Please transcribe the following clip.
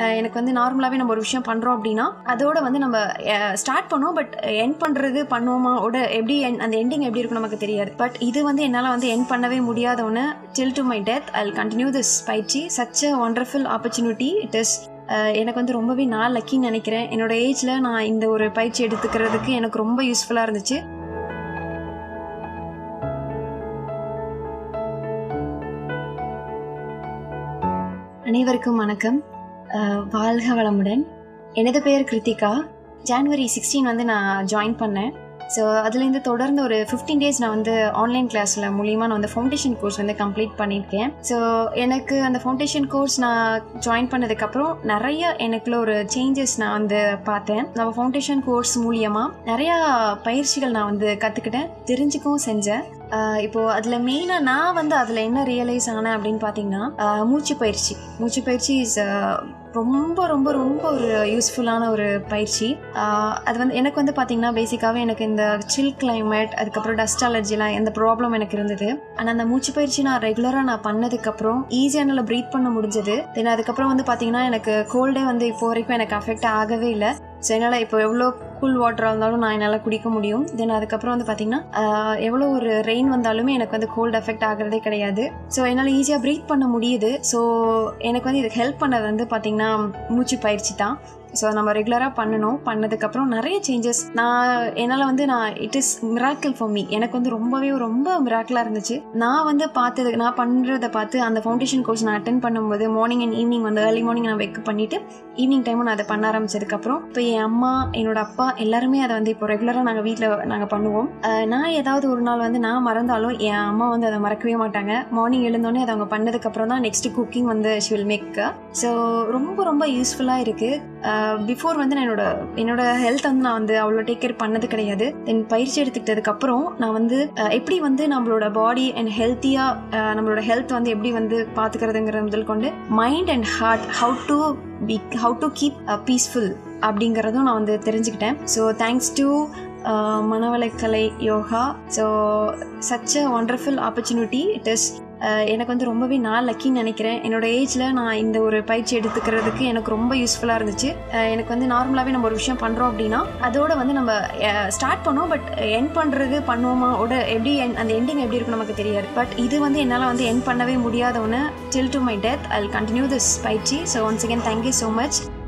எனக்கு வந்து நார்மலாகவே நம்ம ஒரு விஷயம் பண்ணுறோம் அப்படின்னா அதோட வந்து நம்ம ஸ்டார்ட் பண்ணுவோம், பட் எண்ட் பண்ணுறது பண்ணுவோமா எப்படி அந்த எண்டிங் எப்படி இருக்கும் நமக்கு தெரியாது. பட் இது வந்து என்னால் வந்து எண்ட் பண்ணவே முடியாத ஒன்று. Till to my death I will continue this பயிற்சி. Such a wonderful opportunity it is. எனக்கு வந்து ரொம்பவே நான் லக்கின்னு நினைக்கிறேன். என்னோட ஏஜில் நான் இந்த ஒரு பயிற்சி எடுத்துக்கிறதுக்கு எனக்கு ரொம்ப யூஸ்ஃபுல்லாக இருந்துச்சு. அனைவருக்கும் வணக்கம், வாழ்க வளமுடன். எனது பெயர் கிருத்திகா. ஜான்வரி 16 வந்து நான் ஜாயின் பண்ணேன். ஸோ அதுலேருந்து தொடர்ந்து ஒரு 15 days நான் வந்து ஆன்லைன் கிளாஸில் மூலிமா நான் வந்து ஃபவுண்டேஷன் கோர்ஸ் வந்து கம்ப்ளீட் பண்ணியிருக்கேன். ஸோ எனக்கு அந்த ஃபவுண்டேஷன் கோர்ஸ் நான் ஜாயின் பண்ணதுக்கப்புறம் நிறைய எனக்குள்ள ஒரு சேஞ்சஸ் நான் வந்து பார்த்தேன். நம்ம ஃபவுண்டேஷன் கோர்ஸ் மூலியமாக நிறையா பயிற்சிகள் நான் வந்து கற்றுக்கிட்டேன், தெரிஞ்சுக்கவும் செஞ்சேன். இப்போது அதில் மெயினாக நான் வந்து அதில் என்ன ரியலைஸ் ஆனேன் அப்படின்னு பார்த்தீங்கன்னா, மூச்சு பயிற்சி இஸ் ரொம்ப ரொம்ப ரொம்ப ஒரு யூஸ்ஃபுல்லான ஒரு பயிற்சி. அது வந்து எனக்கு வந்து பார்த்தீங்கன்னா பேசிக்காகவே எனக்கு இந்த சில் கிளைமேட், அதுக்கப்புறம் டஸ்ட் அலர்ஜிலாம் எந்த ப்ராப்ளம் எனக்கு இருந்தது. ஆனால் அந்த மூச்சு பயிற்சி நான் ரெகுலராக நான் பண்ணதுக்கப்புறம் ஈஸியாக என்னால் ப்ரீத் பண்ண முடிஞ்சது. தென் அதுக்கப்புறம் வந்து பார்த்தீங்கன்னா எனக்கு கோல்டே வந்து இப்போ வரைக்கும் எனக்கு அஃபெக்ட் ஆகவே இல்லை. ஸோ என்னால் இப்போ எவ்வளோ கூல் வாட்டராக இருந்தாலும் நான் என்னால் குடிக்க முடியும். தென் அதுக்கப்புறம் வந்து பார்த்திங்கன்னா எவ்வளோ ஒரு ரெயின் வந்தாலுமே எனக்கு வந்து கோல்டு எஃபெக்ட் ஆகிறதே கிடையாது. ஸோ என்னால் ஈஸியாக ப்ரீத் பண்ண முடியுது. ஸோ எனக்கு வந்து இதுக்கு ஹெல்ப் பண்ணது வந்து பார்த்திங்கன்னா மூச்சு பயிற்சி தான். ஸோ நம்ம ரெகுலராக பண்ணதுக்கப்புறம் நிறைய சேஞ்சஸ் என்னால் வந்து it is miracle for me. எனக்கு வந்து ரொம்ப மிராக்கிளாக இருந்துச்சு. நான் பண்ணுறதை பார்த்து அந்த ஃபவுண்டேஷன் கோர்ஸ் நான் அட்டென்ட் பண்ணும்போது மார்னிங் அண்ட் ஈவினிங் வந்து ஏர்லி மார்னிங் நான் வெக் பண்ணிவிட்டு ஈவினிங் டைமும் நான் அதை பண்ண ஆரம்பிச்சதுக்கப்புறம் இப்போ என் அம்மா, என்னோட அப்பா எல்லாருமே அதை வந்து இப்போ ரெகுலராக நாங்கள் வீட்டில் பண்ணுவோம். நான் ஏதாவது ஒரு நாள் வந்து நான் மறந்தாலும் என் அம்மா வந்து அதை மறக்கவே மாட்டாங்க. மார்னிங் எழுந்தோடனே அதை அவங்க பண்ணதுக்கப்புறம் தான் நெக்ஸ்ட் குக்கிங் வந்து ஷி வில் மேக். ஸோ ரொம்ப யூஸ்ஃபுல்லாக இருக்குது. பிஃபோர் வந்து நான் என்னோட ஹெல்த் வந்து நான் வந்து அவ்வளோ டேக் கேர் பண்ணது கிடையாது. தென் பயிற்சி எடுத்துக்கிட்டதுக்கப்புறம் நான் வந்து எப்படி வந்து நம்மளோட பாடி அண்ட் ஹெல்த்தியாக நம்மளோட ஹெல்த் வந்து எப்படி வந்து பார்த்துக்கிறதுங்கிற முதல் கொண்டு mind and heart how to keep peaceful அப்படிங்கிறதும் நான் வந்து தெரிஞ்சுக்கிட்டேன். So thanks to Manavalakkalai Yoga. So such a wonderful opportunity it is. எனக்கு வந்து ரொம்பவே நான் லக்கின்னு நினைக்கிறேன். என்னோட ஏஜில் நான் இந்த ஒரு பயிற்சி எடுத்துக்கிறதுக்கு எனக்கு ரொம்ப யூஸ்ஃபுல்லாக இருந்துச்சு. எனக்கு வந்து நார்மலாகவே நம்ம ஒரு விஷயம் பண்ணுறோம் அப்படின்னா அதோட வந்து நம்ம ஸ்டார்ட் பண்ணுவோம், பட் எண்ட் பண்ணுறது பண்ணுவோமா எப்படி அந்த எண்டிங் எப்படி இருக்கும் நமக்கு தெரியாது. பட் இது வந்து என்னால் வந்து எண்ட் பண்ணவே முடியாத ஒன்று. Till to my death I will continue this பயிற்சி. So once again thank you so much.